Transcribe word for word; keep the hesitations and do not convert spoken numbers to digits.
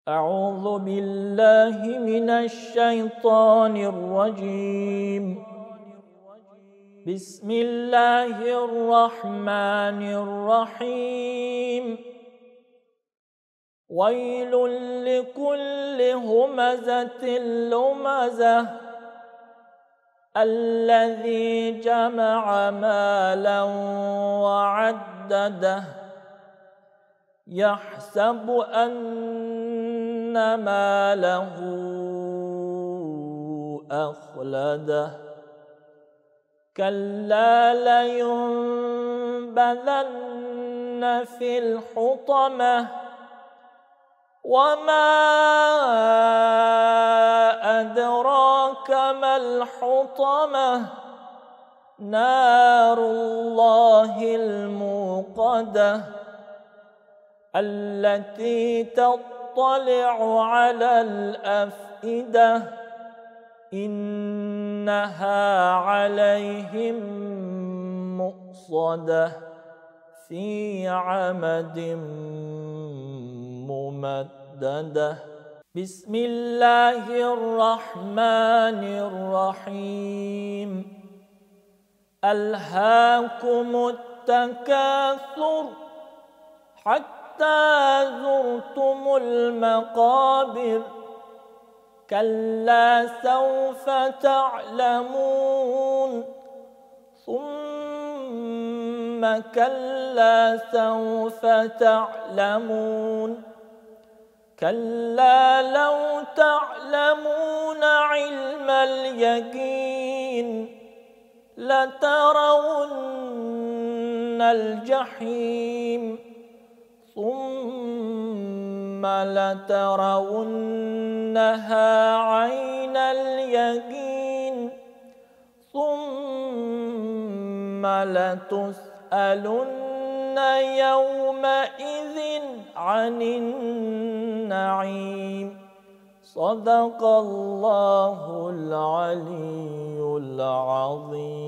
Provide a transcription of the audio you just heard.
أعوذ بالله من الشيطان الرجيم. بسم الله الرحمن الرحيم. ويل لكل همزة لمزة الذي جمع مالا وعدده يحسب أن ماله أخلده كلا لينبذن في الحطمة وما أدراك ما الحطمة نار الله الموقدة التي تطلع على الأفئدة إنها عليهم مؤصدة في عمد ممددة. بسم الله الرحمن الرحيم. ألهاكم التكاثر حتى زرتم المقابر كلا سوف تعلمون ثم كلا سوف تعلمون كلا لو تعلمون علم اليقين لترون الجحيم ثم لترونها عين اليقين ثم لتسألن يومئذ عن النعيم. صدق الله العلي العظيم.